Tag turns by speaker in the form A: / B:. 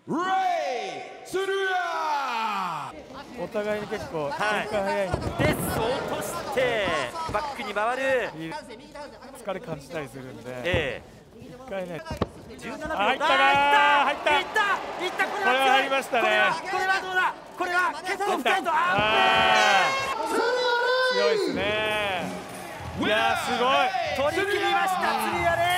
A: お互いに結構展開早いんで、
B: デスを落としてバックに回る。
A: 疲れ感じたりするんで、一回ね、
B: 17秒。
A: 入ったな、入った、
B: いった。こ
A: れは入りましたね。
B: これはどうだ。これはケタロフカイト。
A: 強いですね。いやー、すごい。
B: 取り切りました、釣り屋です。